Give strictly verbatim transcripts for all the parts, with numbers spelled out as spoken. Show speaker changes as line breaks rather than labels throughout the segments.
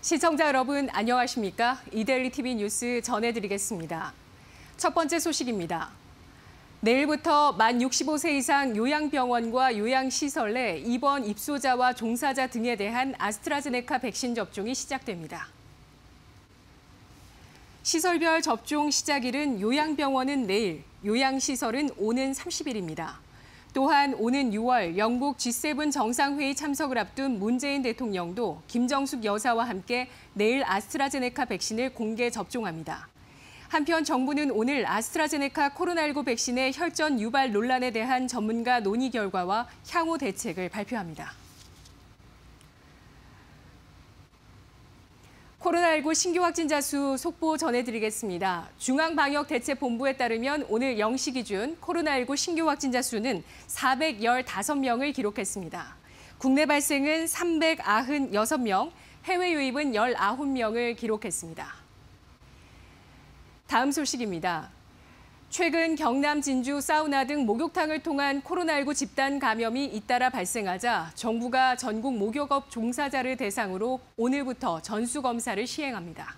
시청자 여러분 안녕하십니까? 이데일리 티비 뉴스 전해드리겠습니다. 첫 번째 소식입니다. 내일부터 만 육십오 세 이상 요양병원과 요양시설 내 입원 입소자와 종사자 등에 대한 아스트라제네카 백신 접종이 시작됩니다. 시설별 접종 시작일은 요양병원은 내일, 요양시설은 오는 삼십 일입니다. 또한 오는 유월 영국 지 세븐 정상회의 참석을 앞둔 문재인 대통령도 김정숙 여사와 함께 내일 아스트라제네카 백신을 공개 접종합니다. 한편 정부는 오늘 아스트라제네카 코로나십구 백신의 혈전 유발 논란에 대한 전문가 논의 결과와 향후 대책을 발표합니다. 코로나십구 신규 확진자 수 속보 전해드리겠습니다. 중앙방역대책본부에 따르면 오늘 영 시 기준 코로나십구 신규 확진자 수는 사백십오 명을 기록했습니다. 국내 발생은 삼백구십육 명, 해외 유입은 십구 명을 기록했습니다. 다음 소식입니다. 최근 경남 진주 사우나 등 목욕탕을 통한 코로나십구 집단 감염이 잇따라 발생하자 정부가 전국 목욕업 종사자를 대상으로 오늘부터 전수검사를 시행합니다.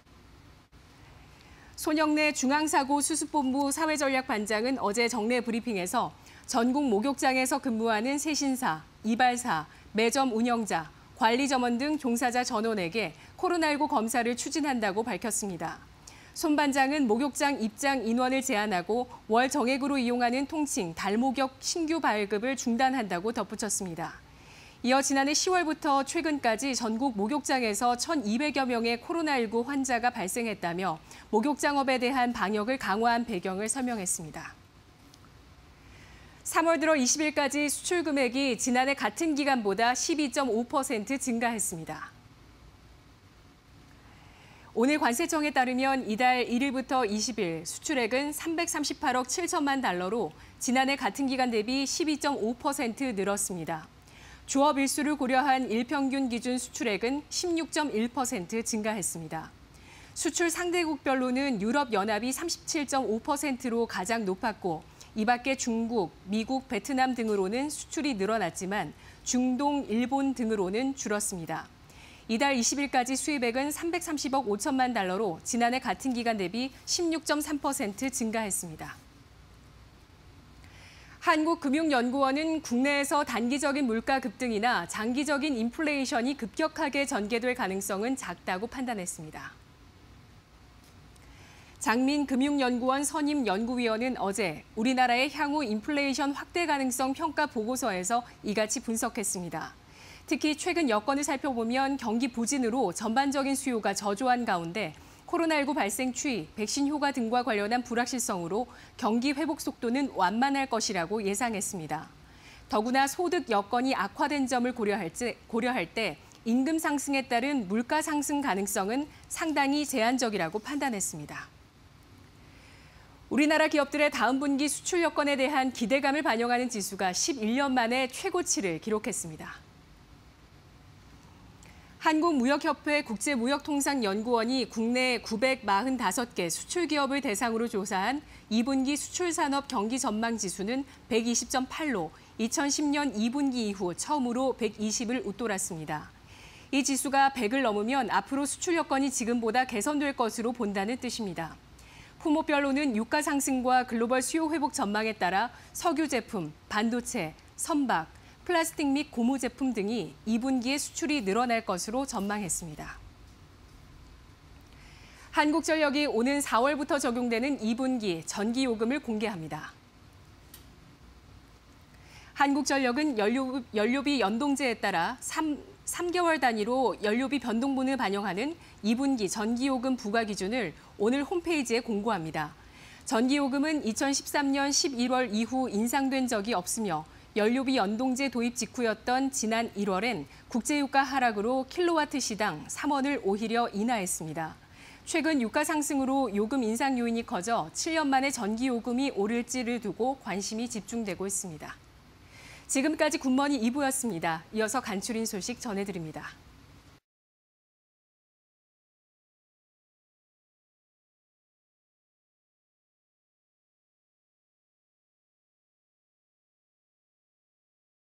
손영래 중앙사고수습본부 사회전략반장은 어제 정례 브리핑에서 전국 목욕장에서 근무하는 세신사, 이발사, 매점 운영자, 관리점원 등 종사자 전원에게 코로나십구 검사를 추진한다고 밝혔습니다. 손 반장은 목욕장 입장 인원을 제한하고 월 정액으로 이용하는 통칭 달목욕 신규 발급을 중단한다고 덧붙였습니다. 이어 지난해 시월부터 최근까지 전국 목욕장에서 천이백여 명의 코로나십구 환자가 발생했다며 목욕장업에 대한 방역을 강화한 배경을 설명했습니다. 삼월 들어 이십 일까지 수출 금액이 지난해 같은 기간보다 십이 점 오 퍼센트 증가했습니다. 오늘 관세청에 따르면 이달 일 일부터 이십 일 수출액은 삼백삼십팔억 칠천만 달러로 지난해 같은 기간 대비 십이 점 오 퍼센트 늘었습니다. 조업 일수를 고려한 일평균 기준 수출액은 십육 점 일 퍼센트 증가했습니다. 수출 상대국별로는 유럽연합이 삼십칠 점 오 퍼센트로 가장 높았고 이 밖에 중국, 미국, 베트남 등으로는 수출이 늘어났지만 중동, 일본 등으로는 줄었습니다. 이달 이십 일까지 수입액은 삼백삼십억 오천만 달러로 지난해 같은 기간 대비 십육 점 삼 퍼센트 증가했습니다. 한국금융연구원은 국내에서 단기적인 물가 급등이나 장기적인 인플레이션이 급격하게 전개될 가능성은 작다고 판단했습니다. 장민 금융연구원 선임 연구위원은 어제 우리나라의 향후 인플레이션 확대 가능성 평가 보고서에서 이같이 분석했습니다. 특히 최근 여건을 살펴보면 경기 부진으로 전반적인 수요가 저조한 가운데 코로나십구 발생 추이, 백신 효과 등과 관련한 불확실성으로 경기 회복 속도는 완만할 것이라고 예상했습니다. 더구나 소득 여건이 악화된 점을 고려할 때, 고려할 때 임금 상승에 따른 물가 상승 가능성은 상당히 제한적이라고 판단했습니다. 우리나라 기업들의 다음 분기 수출 여건에 대한 기대감을 반영하는 지수가 십일 년 만에 최고치를 기록했습니다. 한국무역협회 국제무역통상연구원이 국내 구백사십오 개 수출기업을 대상으로 조사한 이 분기 수출산업 경기 전망 지수는 백이십 점 팔로 이천십 년 이 분기 이후 처음으로 백이십을 웃돌았습니다. 이 지수가 백을 넘으면 앞으로 수출 여건이 지금보다 개선될 것으로 본다는 뜻입니다. 품목별로는 유가 상승과 글로벌 수요 회복 전망에 따라 석유 제품, 반도체, 선박, 플라스틱 및 고무 제품 등이 이 분기에 수출이 늘어날 것으로 전망했습니다. 한국전력이 오는 사월부터 적용되는 이 분기 전기요금을 공개합니다. 한국전력은 연료, 연료비 연동제에 따라 삼, 삼 개월 단위로 연료비 변동분을 반영하는 이 분기 전기요금 부과 기준을 오늘 홈페이지에 공고합니다. 전기요금은 이천십삼 년 십일월 이후 인상된 적이 없으며 연료비 연동제 도입 직후였던 지난 일월엔 국제유가 하락으로 킬로와트 시당 삼 원을 오히려 인하했습니다. 최근 유가 상승으로 요금 인상 요인이 커져 칠 년 만에 전기요금이 오를지를 두고 관심이 집중되고 있습니다. 지금까지 굿모닝 이 부였습니다. 이어서 간추린 소식 전해드립니다.